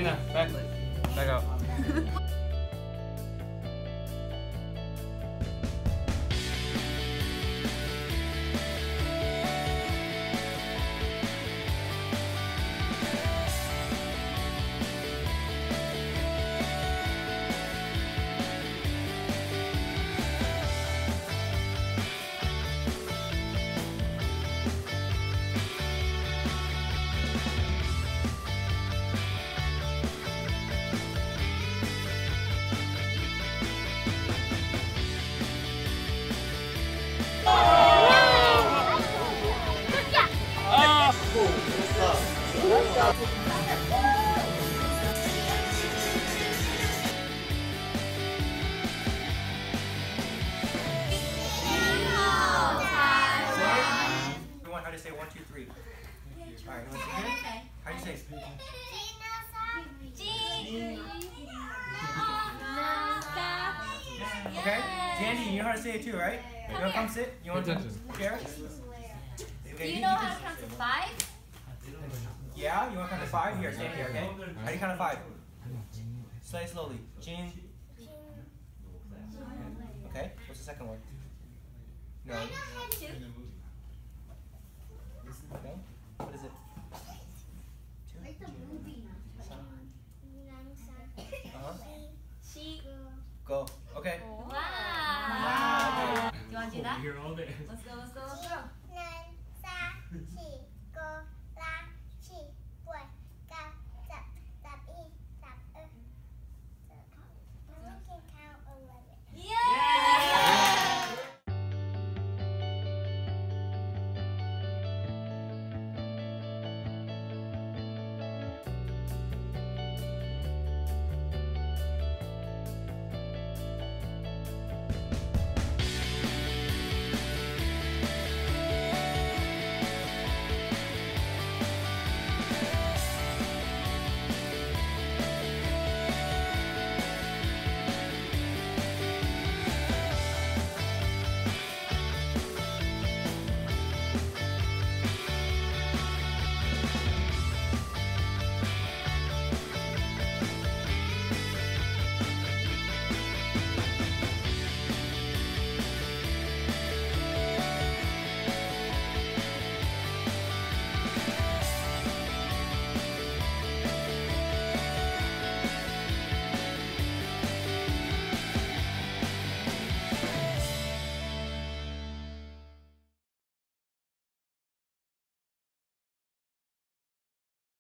Lena, back out. How do you say 1, 2, 3? Alright, you want to sing it? How do you say it? Okay? Dandy, you know how to say it too, right? You want to come sit? You want to share? Do you know how to count to 5? Yeah? You want to count to 5? Here, stand here, okay? How do you count to 5? Say it slowly. Jin. Okay? What's the second one? No. Okay. What is it? 2? Like the movie. Go. Okay. Wow. Do you want to do that? Here all day. Let's go, let's go, let's go.